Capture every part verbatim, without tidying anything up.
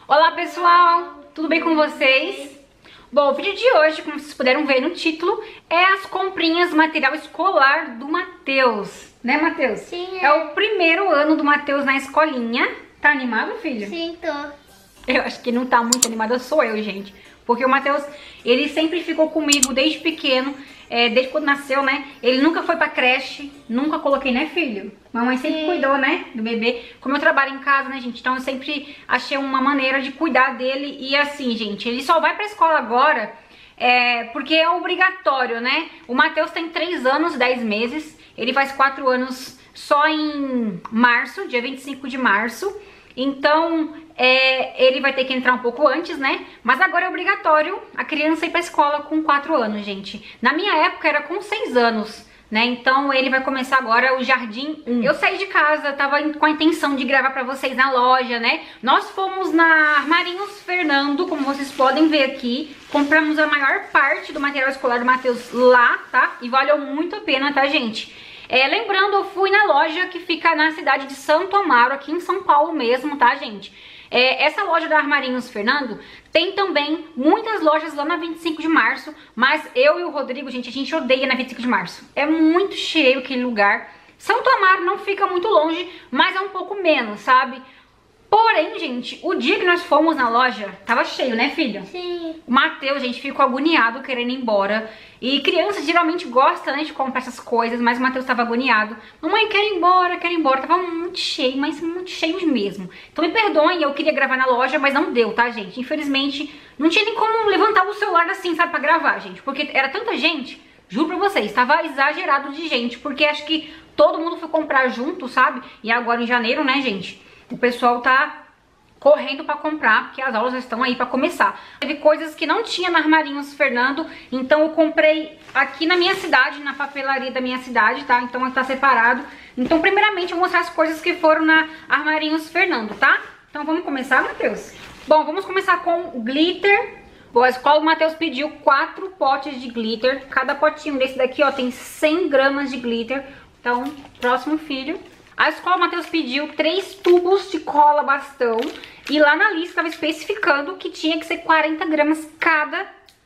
Olá pessoal, tudo bem com vocês? Bom, o vídeo de hoje, como vocês puderam ver no título, é as comprinhas material escolar do Matheus. Né, Matheus? Sim. É. É o primeiro ano do Matheus na escolinha. Tá animado, filho? Sim, tô. Eu acho que não tá muito animada, sou eu, gente. Porque o Matheus, ele sempre ficou comigo desde pequeno, é, desde quando nasceu, né? Ele nunca foi pra creche, nunca coloquei, né, filho? Mamãe sempre Sim. cuidou, né, do bebê. Como eu trabalho em casa, né, gente? Então eu sempre achei uma maneira de cuidar dele. E assim, gente, ele só vai pra escola agora é, porque é obrigatório, né? O Matheus tem três anos, dez meses. Ele faz quatro anos só em março, dia vinte e cinco de março. Então, é, ele vai ter que entrar um pouco antes, né? Mas agora é obrigatório a criança ir pra escola com quatro anos, gente. Na minha época era com seis anos, né? Então, ele vai começar agora o Jardim um. Eu saí de casa, tava com a intenção de gravar pra vocês na loja, né? Nós fomos na Armarinhos Fernando, como vocês podem ver aqui. Compramos a maior parte do material escolar do Matheus lá, tá? E valeu muito a pena, tá, gente? É, lembrando, eu fui na loja que fica na cidade de Santo Amaro, aqui em São Paulo mesmo, tá, gente? É, essa loja da Armarinhos Fernando tem também muitas lojas lá na vinte e cinco de março, mas eu e o Rodrigo, gente, a gente odeia na vinte e cinco de março. É muito cheio aquele lugar. Santo Amaro não fica muito longe, mas é um pouco menos, sabe? Porém, gente, o dia que nós fomos na loja, tava cheio, né, filho? Sim. O Matheus, gente, ficou agoniado querendo ir embora. E crianças geralmente gostam, né, de comprar essas coisas, mas o Matheus tava agoniado. Mamãe, quero ir embora, quero ir embora. Tava muito cheio, mas muito cheio mesmo. Então me perdoem, eu queria gravar na loja, mas não deu, tá, gente? Infelizmente, não tinha nem como levantar o celular assim, sabe, pra gravar, gente. Porque era tanta gente, juro pra vocês, tava exagerado de gente. Porque acho que todo mundo foi comprar junto, sabe? E agora em janeiro, né, gente? O pessoal tá correndo pra comprar, porque as aulas estão aí pra começar. Teve coisas que não tinha na Armarinhos Fernando, então eu comprei aqui na minha cidade, na papelaria da minha cidade, tá? Então tá separado. Então primeiramente eu vou mostrar as coisas que foram na Armarinhos Fernando, tá? Então vamos começar, Matheus? Bom, vamos começar com glitter. Bom, a escola, o Matheus pediu quatro potes de glitter. Cada potinho desse daqui, ó, tem cem gramas de glitter. Então, próximo filho. A escola, o Matheus pediu três tubos de cola bastão. E lá na lista estava especificando que tinha que ser quarenta gramas cada,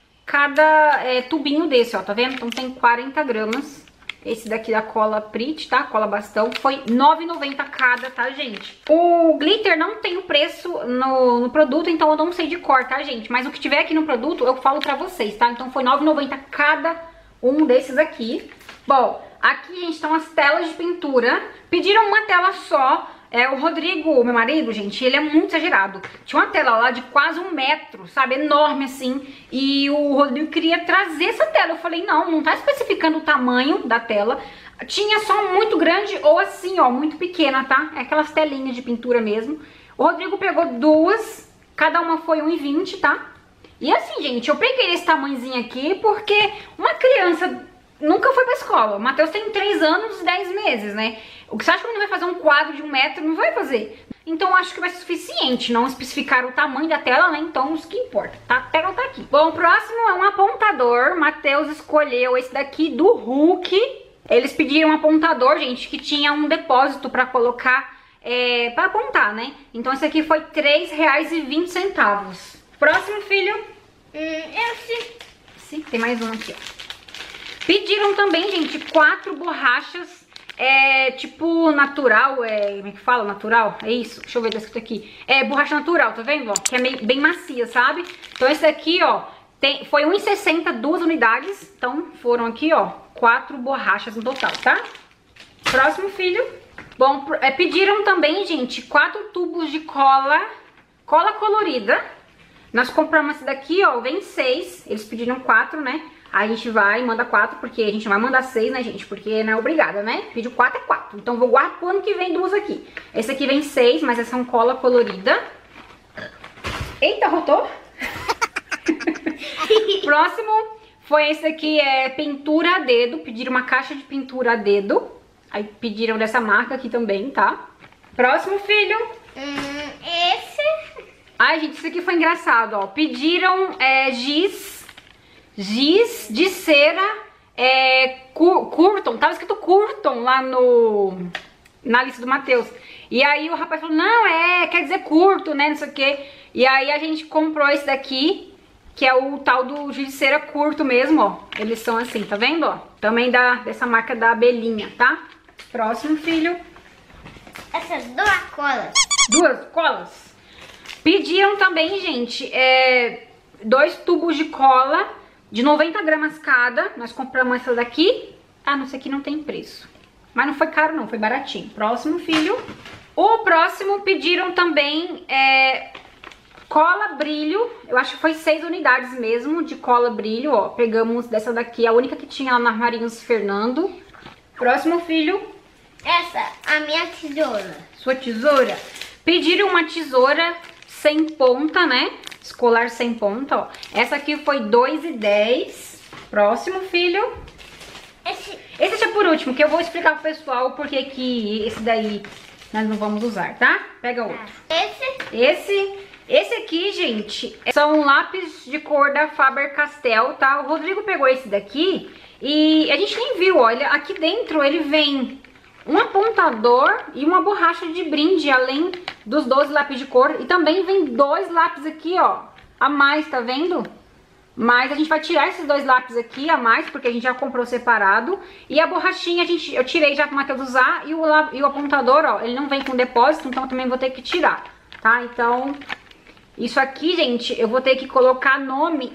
cada é, tubinho desse, ó, tá vendo? Então tem quarenta gramas. Esse daqui da cola Prit, tá? Cola bastão. Foi nove reais e noventa centavos cada, tá, gente? O glitter não tem o preço no, no produto, então eu não sei de cor, tá, gente? Mas o que tiver aqui no produto, eu falo pra vocês, tá? Então foi nove reais e noventa centavos cada um desses aqui. Bom, aqui, gente, estão as telas de pintura. Pediram uma tela só. É, o Rodrigo, meu marido, gente, ele é muito exagerado. Tinha uma tela lá de quase um metro, sabe? Enorme assim. E o Rodrigo queria trazer essa tela. Eu falei, não, não tá especificando o tamanho da tela. Tinha só um muito grande ou assim, ó, muito pequena, tá? É aquelas telinhas de pintura mesmo. O Rodrigo pegou duas. Cada uma foi um real e vinte centavos, tá? E assim, gente, eu peguei esse tamanhozinho aqui porque uma criança nunca foi pra escola. O Matheus tem três anos e dez meses, né? O que você acha que ele vai fazer um quadro de um metro? Não vai fazer. Então acho que vai ser suficiente. Não especificar o tamanho da tela, né? Então isso que importa, tá? A tela tá aqui. Bom, o próximo é um apontador. Matheus escolheu esse daqui do Hulk. Eles pediram um apontador, gente, que tinha um depósito pra colocar, é, pra apontar, né? Então esse aqui foi três reais e vinte centavos. Próximo, filho. Hum, esse. Sim, tem mais um aqui, ó. Pediram também, gente, quatro borrachas, é, tipo natural, é, como é que fala? Natural? É isso? Deixa eu ver, tá escrito aqui. É borracha natural, tá vendo? Ó, que é meio, bem macia, sabe? Então esse aqui, ó, tem, foi um real e sessenta centavos, duas unidades. Então foram aqui, ó, quatro borrachas no total, tá? Próximo, filho. Bom, é, pediram também, gente, quatro tubos de cola, cola colorida. Nós compramos esse daqui, ó, vem seis, eles pediram quatro, né? Aí a gente vai e manda quatro, porque a gente não vai mandar seis, né, gente? Porque não é obrigada, né? Pediu quatro é quatro. Então vou guardar pro ano que vem duas aqui. Esse aqui vem seis, mas essa é uma cola colorida. Eita, rotou? Próximo foi esse aqui, é pintura a dedo. Pediram uma caixa de pintura a dedo. Aí pediram dessa marca aqui também, tá? Próximo, filho. Hum, esse. Ai, gente, isso aqui foi engraçado, ó. Pediram é, giz. Giz de cera é, cur, Curton, tava escrito Curton lá no, na lista do Matheus. E aí o rapaz falou, não, é, quer dizer curto, né, não sei o que. E aí a gente comprou esse daqui, que é o tal do giz de cera curto mesmo, ó. Eles são assim, tá vendo, ó? Também da, dessa marca da abelhinha, tá? Próximo, filho. Essas duas colas. Duas colas. Pediram também, gente, é, dois tubos de cola de noventa gramas cada. Nós compramos essa daqui. Ah, não, esse aqui não tem preço. Mas não foi caro não, foi baratinho. Próximo, filho. O próximo pediram também é, cola brilho. Eu acho que foi seis unidades mesmo de cola brilho, ó. Pegamos dessa daqui, a única que tinha lá na Marinhos Fernando. Próximo, filho. Essa, a minha tesoura. Sua tesoura. Pediram uma tesoura sem ponta, né? Escolar sem ponta, ó. Essa aqui foi dois e dez. Próximo, filho. Esse... Esse é por último, que eu vou explicar pro pessoal porque que esse daí nós não vamos usar, tá? Pega outro. Esse... Esse, esse aqui, gente, são lápis de cor da Faber-Castell, tá? O Rodrigo pegou esse daqui e a gente nem viu, olha, aqui dentro ele vem um apontador e uma borracha de brinde, além dos doze lápis de cor. E também vem dois lápis aqui, ó, a mais, tá vendo? Mas a gente vai tirar esses dois lápis aqui a mais, porque a gente já comprou separado. E a borrachinha a gente, eu tirei já pro Matheus usar. E o, e o apontador, ó, ele não vem com depósito, então eu também vou ter que tirar, tá? Então, isso aqui, gente, eu vou ter que colocar nome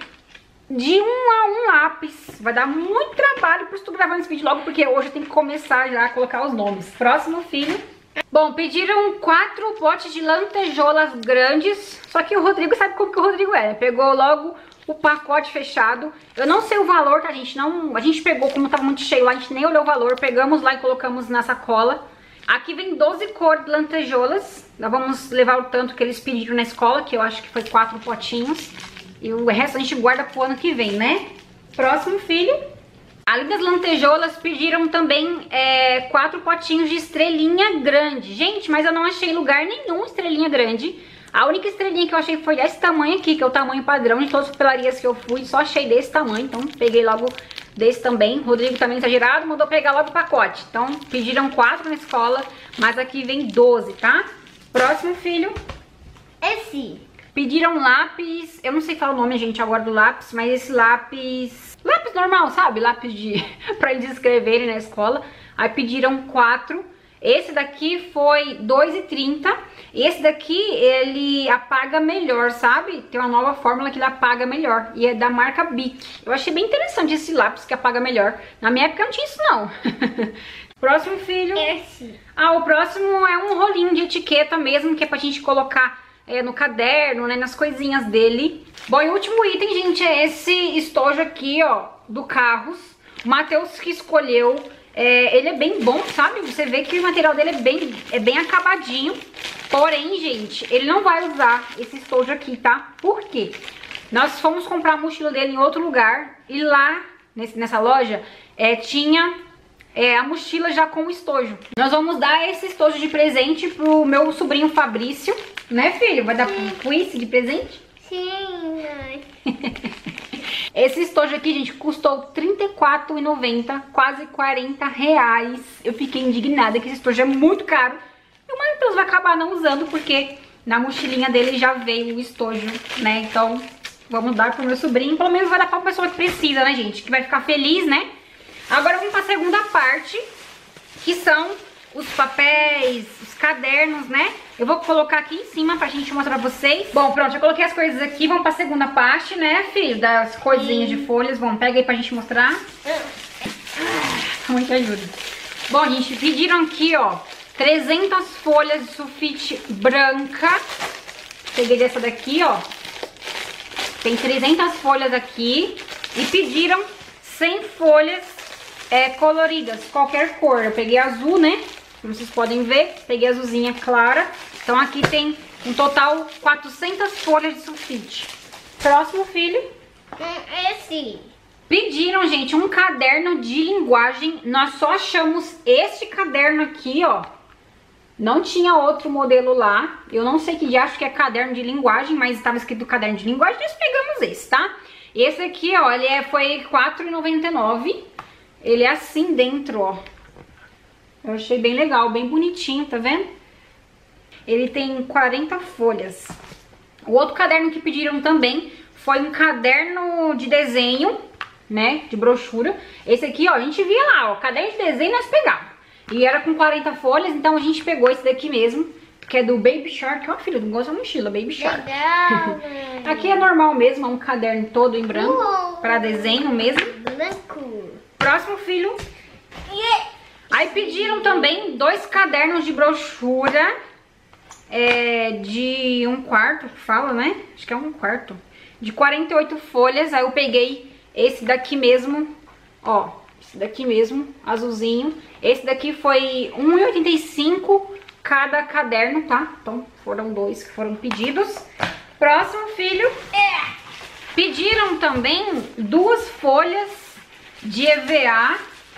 de um a um lápis. Vai dar muito trabalho, por isso tô gravando esse vídeo logo, porque hoje eu tenho que começar já a colocar os nomes. Próximo, filho. Bom, pediram quatro potes de lantejoulas grandes. Só que o Rodrigo sabe como que o Rodrigo é, né? Pegou logo o pacote fechado. Eu não sei o valor, tá, gente? Não, a gente pegou, como tava muito cheio lá, a gente nem olhou o valor. Pegamos lá e colocamos na sacola. Aqui vem doze cores de lantejoulas. Nós vamos levar o tanto que eles pediram na escola, que eu acho que foi quatro potinhos. E o resto a gente guarda pro ano que vem, né? Próximo, filho. Além das lantejoulas, pediram também é, quatro potinhos de estrelinha grande. Gente, mas eu não achei lugar nenhum estrelinha grande. A única estrelinha que eu achei foi desse tamanho aqui, que é o tamanho padrão de todas as papelarias que eu fui. Só achei desse tamanho, então peguei logo desse também. Rodrigo também exagerado, mandou pegar logo o pacote. Então pediram quatro na escola, mas aqui vem doze, tá? Próximo, filho. Esse. Pediram lápis, eu não sei falar o nome, gente, agora do lápis, mas esse lápis... Lápis normal, sabe? Lápis de... pra eles escreverem na escola. Aí pediram quatro. Esse daqui foi dois e trinta. Esse daqui, ele apaga melhor, sabe? Tem uma nova fórmula que ele apaga melhor. E é da marca Bic. Eu achei bem interessante esse lápis que apaga melhor. Na minha época não tinha isso, não. Próximo, filho. Esse. Ah, o próximo é um rolinho de etiqueta mesmo, que é pra gente colocar é, no caderno, né? Nas coisinhas dele. Bom, e o último item, gente, é esse estojo aqui, ó, do Carros. O Matheus que escolheu. É, ele é bem bom, sabe? Você vê que o material dele é bem, é bem acabadinho. Porém, gente, ele não vai usar esse estojo aqui, tá? Por quê? Nós fomos comprar a mochila dele em outro lugar. E lá, nesse, nessa loja, é, tinha é, a mochila já com o estojo. Nós vamos dar esse estojo de presente pro meu sobrinho Fabrício. Né, filho? Vai dar pro Isse de presente? Sim, mãe. Esse estojo aqui, gente, custou trinta e quatro reais e noventa centavos, quase quarenta reais. Eu fiquei indignada que esse estojo é muito caro. E o Matheus vai acabar não usando, porque na mochilinha dele já veio o estojo, né? Então, vamos dar pro meu sobrinho. Pelo menos vai dar pra uma pessoa que precisa, né, gente? Que vai ficar feliz, né? Agora vamos pra segunda parte, que são os papéis, os cadernos, né? Eu vou colocar aqui em cima pra gente mostrar pra vocês. Bom, pronto, já coloquei as coisas aqui. Vamos pra segunda parte, né, filho? Das coisinhas de folhas. Vamos, pega aí pra gente mostrar. Ah, muita ajuda. Bom, gente, pediram aqui, ó, trezentas folhas de sulfite branca. Peguei dessa daqui, ó. Tem trezentas folhas aqui. E pediram cem folhas é, coloridas, qualquer cor. Eu peguei azul, né? Como vocês podem ver, peguei azulzinha clara. Então aqui tem um total quatrocentas folhas de sulfite. Próximo, filho. Esse. Pediram, gente, um caderno de linguagem. Nós só achamos este caderno aqui, ó. Não tinha outro modelo lá. Eu não sei que acho que é caderno de linguagem, mas estava escrito caderno de linguagem. Nós pegamos esse, tá? Esse aqui, ó, ele é, foi quatro reais e noventa e nove centavos. Ele é assim dentro, ó. Eu achei bem legal, bem bonitinho, tá vendo? Ele tem quarenta folhas. O outro caderno que pediram também foi um caderno de desenho, né, de brochura. Esse aqui, ó, a gente via lá, ó, caderno de desenho nós pegávamos. E era com quarenta folhas, então a gente pegou esse daqui mesmo, que é do Baby Shark. Ó, filho, não gosta da mochila, Baby Shark. Legal. Aqui é normal mesmo, é um caderno todo em branco, Uou. pra desenho mesmo. Branco. Próximo, filho. Yeah. Aí pediram também dois cadernos de brochura, é, de um quarto, fala, né? Acho que é um quarto. De quarenta e oito folhas, aí eu peguei esse daqui mesmo, ó. Esse daqui mesmo, azulzinho. Esse daqui foi um real e oitenta e cinco centavos cada caderno, tá? Então foram dois que foram pedidos. Próximo, filho. É. Pediram também duas folhas de E V A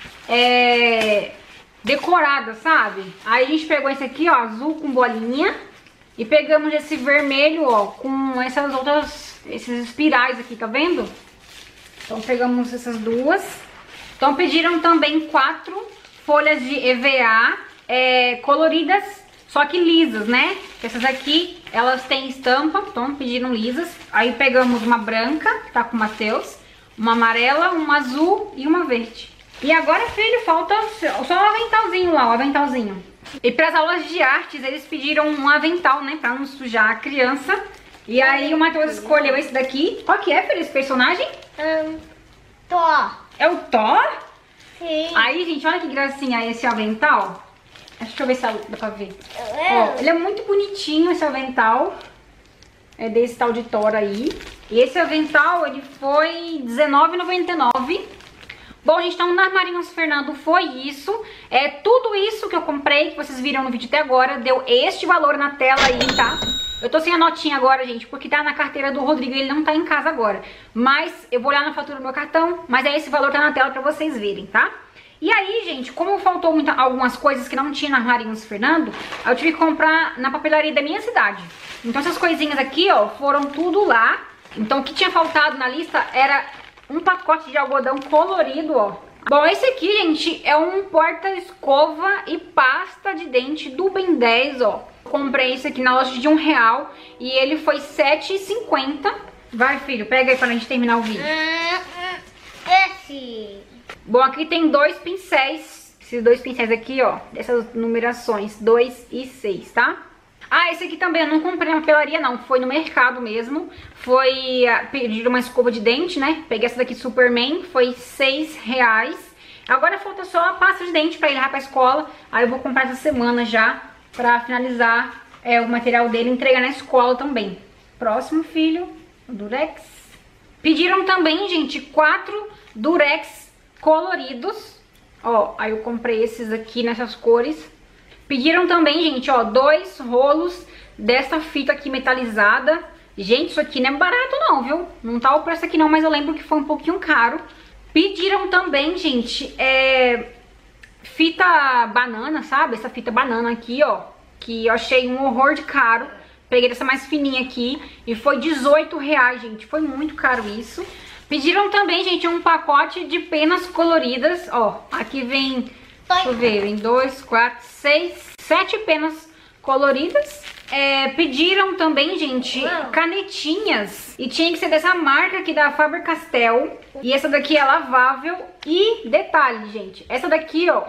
é, decoradas, sabe? Aí a gente pegou esse aqui, ó, azul com bolinha. E pegamos esse vermelho, ó, com essas outras, esses espirais aqui, tá vendo? Então pegamos essas duas. Então pediram também quatro folhas de E V A é, coloridas, só que lisas, né? Essas aqui, elas têm estampa, então pediram lisas. Aí pegamos uma branca, que tá com o Matheus, uma amarela, uma azul e uma verde. E agora, filho, falta só um aventalzinho lá, o aventalzinho. E para as aulas de artes, eles pediram um avental, né, pra não sujar a criança. E aí o Matheus escolheu esse daqui. Qual que é, filho, esse personagem? Um, Thor. É o Thor? Sim. Aí, gente, olha que gracinha esse avental. Deixa eu ver se dá pra ver. É. Ó, ele é muito bonitinho, esse avental. É desse tal de Thor aí. E esse avental, ele foi dezenove reais e noventa e nove centavos. Bom, gente, então na Armarinhos Fernando foi isso. É tudo isso que eu comprei, que vocês viram no vídeo até agora, deu este valor na tela aí, tá? Eu tô sem a notinha agora, gente, porque tá na carteira do Rodrigo, ele não tá em casa agora. Mas eu vou olhar na fatura do meu cartão, mas é esse valor tá na tela pra vocês verem, tá? E aí, gente, como faltou muita, algumas coisas que não tinha na Armarinhos Fernando, eu tive que comprar na papelaria da minha cidade. Então essas coisinhas aqui, ó, foram tudo lá. Então o que tinha faltado na lista era um pacote de algodão colorido, ó. Bom, esse aqui, gente, é um porta-escova e pasta de dente do Ben dez, ó. Comprei esse aqui na loja de um real e ele foi sete reais e cinquenta centavos. Vai, filho, pega aí pra gente terminar o vídeo. Esse. Bom, aqui tem dois pincéis. Esses dois pincéis aqui, ó, dessas numerações, dois e seis, tá? Ah, esse aqui também eu não comprei na papelaria, não. Foi no mercado mesmo. Foi uh, pedir uma escova de dente, né? Peguei essa daqui, Superman. Foi seis reais. Agora falta só a pasta de dente pra ir lá pra escola. Aí eu vou comprar essa semana já pra finalizar é, o material dele e entregar na escola também. Próximo, filho. O Durex. Pediram também, gente, quatro Durex coloridos. Ó, aí eu comprei esses aqui nessas cores. Pediram também, gente, ó, dois rolos dessa fita aqui metalizada. Gente, isso aqui não é barato não, viu? Não tá o preço aqui não, mas eu lembro que foi um pouquinho caro. Pediram também, gente, é, fita banana, sabe? Essa fita banana aqui, ó, que eu achei um horror de caro. Peguei essa mais fininha aqui e foi dezoito reais, gente. Foi muito caro isso. Pediram também, gente, um pacote de penas coloridas. Ó, aqui vem... Deixa eu ver, em dois, quatro, seis, sete penas coloridas. É, pediram também, gente, canetinhas. E tinha que ser dessa marca aqui da Faber-Castell. E essa daqui é lavável. E detalhe, gente, essa daqui, ó,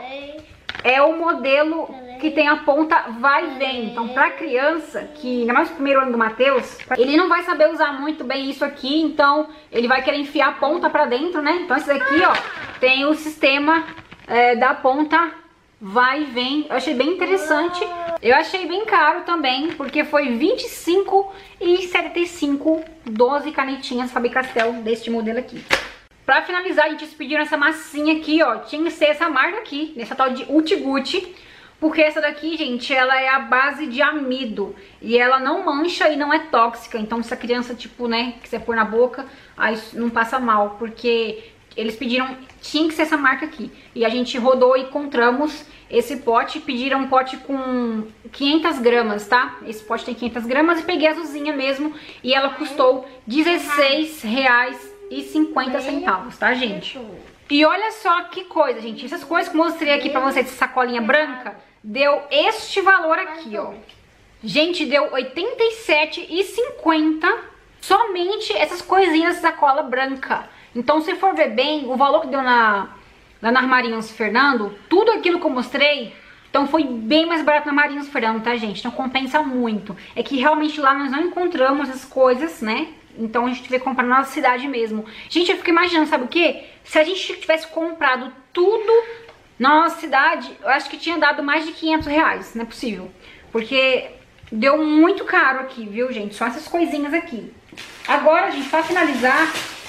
é o modelo que tem a ponta vai e vem. Então pra criança, que ainda mais no primeiro ano do Matheus, ele não vai saber usar muito bem isso aqui. Então ele vai querer enfiar a ponta pra dentro, né? Então esse daqui, ó, tem o sistema... É, da ponta vai e vem. Eu achei bem interessante. Eu achei bem caro também, porque foi vinte e cinco reais e setenta e cinco centavos, doze canetinhas Faber-Castell deste modelo aqui. Pra finalizar, a gente pediram essa massinha aqui, ó. Tinha que ser essa marca aqui, nessa tal de Uti Guti. Porque essa daqui, gente, ela é a base de amido. E ela não mancha e não é tóxica. Então se a criança, tipo, né, quiser pôr na boca, aí não passa mal. Porque... eles pediram, tinha que ser essa marca aqui. E a gente rodou e encontramos esse pote. Pediram um pote com quinhentas gramas, tá? Esse pote tem quinhentas gramas e peguei a azulzinha mesmo. E ela custou dezesseis reais e cinquenta centavos, tá, gente? E olha só que coisa, gente. Essas coisas que eu mostrei aqui pra vocês, essa sacolinha branca, deu este valor aqui, ó. Gente, deu oitenta e sete reais e cinquenta centavos somente essas coisinhas de sacola branca. Então, se for ver bem, o valor que deu na, lá na Armarinhos Fernando, tudo aquilo que eu mostrei, então foi bem mais barato na Armarinhos Fernando, tá, gente? Então compensa muito. É que realmente lá nós não encontramos as coisas, né? Então a gente teve que comprar na nossa cidade mesmo. Gente, eu fico imaginando, sabe o quê? Se a gente tivesse comprado tudo na nossa cidade, eu acho que tinha dado mais de quinhentos reais, não é possível. Porque deu muito caro aqui, viu, gente? Só essas coisinhas aqui. Agora, gente, pra finalizar,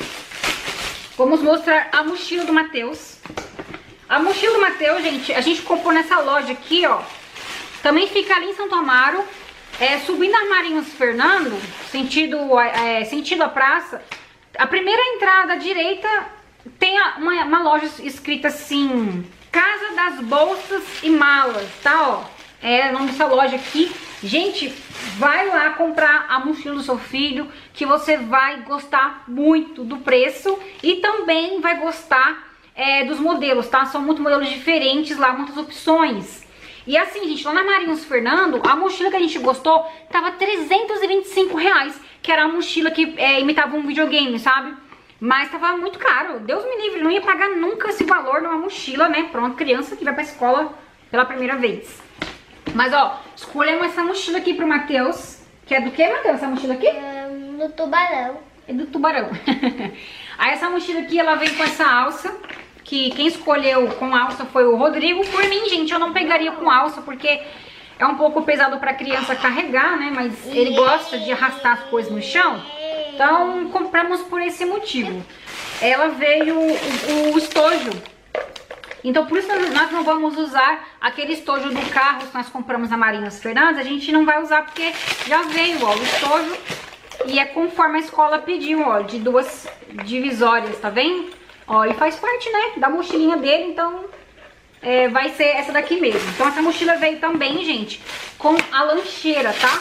vamos mostrar a mochila do Matheus. A mochila do Matheus, gente, a gente comprou nessa loja aqui, ó. Também fica ali em Santo Amaro, é, subindo Armarinhos Fernando, sentido, é, sentido a praça. A primeira entrada à direita tem uma, uma loja escrita assim, Casa das Bolsas e Malas, tá, ó. É o nome dessa loja aqui. Gente, vai lá comprar a mochila do seu filho, que você vai gostar muito do preço e também vai gostar é, dos modelos, tá? São muitos modelos diferentes lá, muitas opções. E assim, gente, lá na Armarinhos Fernando, a mochila que a gente gostou tava trezentos e vinte e cinco reais, que era a mochila que é, imitava um videogame, sabe? Mas tava muito caro. Deus me livre, não ia pagar nunca esse valor numa mochila, né? Pra uma criança que vai pra escola pela primeira vez. Mas, ó, escolhemos essa mochila aqui pro Matheus. Que é do que, Matheus, essa mochila aqui? É do tubarão. É do tubarão. Aí essa mochila aqui, ela vem com essa alça. Que quem escolheu com alça foi o Rodrigo. Por mim, gente, eu não pegaria com alça, porque é um pouco pesado pra criança carregar, né? Mas ele gosta de arrastar as coisas no chão. Então, compramos por esse motivo. Ela veio o, o estojo. Então, por isso nós não vamos usar aquele estojo do carro que nós compramos na Armarinhos Fernando. A gente não vai usar porque já veio, ó, o estojo. E é conforme a escola pediu, ó, de duas divisórias, tá vendo? Ó, e faz parte, né, da mochilinha dele, então é, vai ser essa daqui mesmo. Então, essa mochila veio também, gente, com a lancheira, tá?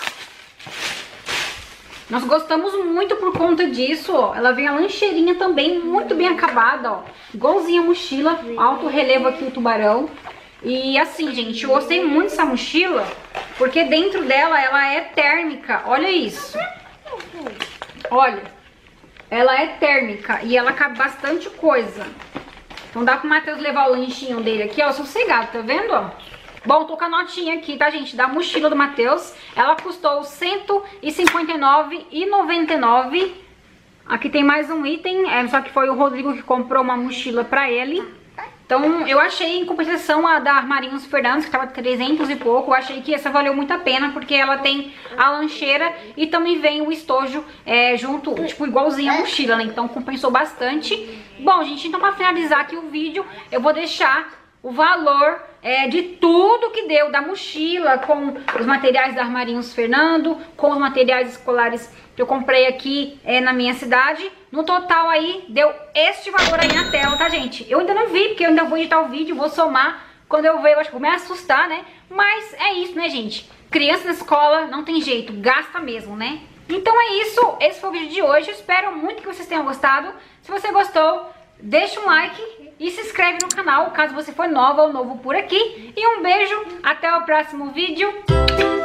Nós gostamos muito por conta disso, ó. Ela vem a lancheirinha também, muito bem acabada, ó. Igualzinha a mochila, alto relevo aqui o tubarão. E assim, gente, eu gostei muito dessa mochila, porque dentro dela ela é térmica. Olha isso. Olha, ela é térmica e ela cabe bastante coisa. Então dá pro Matheus levar o lanchinho dele aqui, ó, sossegado, tá vendo, ó? Bom, tô com a notinha aqui, tá, gente, da mochila do Matheus. Ela custou cento e cinquenta e nove reais e noventa e nove centavos. Aqui tem mais um item, é, só que foi o Rodrigo que comprou uma mochila pra ele. Então, eu achei, em compensação, a da Armarinhos Fernando, que tava trezentos e pouco, eu achei que essa valeu muito a pena, porque ela tem a lancheira e também vem o estojo é, junto, tipo, igualzinho a mochila, né? Então, compensou bastante. Bom, gente, então pra finalizar aqui o vídeo, eu vou deixar o valor é, de tudo que deu, da mochila, com os materiais da Armarinhos Fernando, com os materiais escolares que eu comprei aqui é, na minha cidade. No total aí, deu este valor aí na tela, tá, gente? Eu ainda não vi, porque eu ainda vou editar o vídeo, vou somar. Quando eu ver, eu acho que vou me assustar, né? Mas é isso, né, gente? Criança na escola, não tem jeito, gasta mesmo, né? Então é isso, esse foi o vídeo de hoje. Eu espero muito que vocês tenham gostado. Se você gostou, deixa um like e se inscreve no canal, caso você for nova ou novo por aqui. E um beijo, até o próximo vídeo.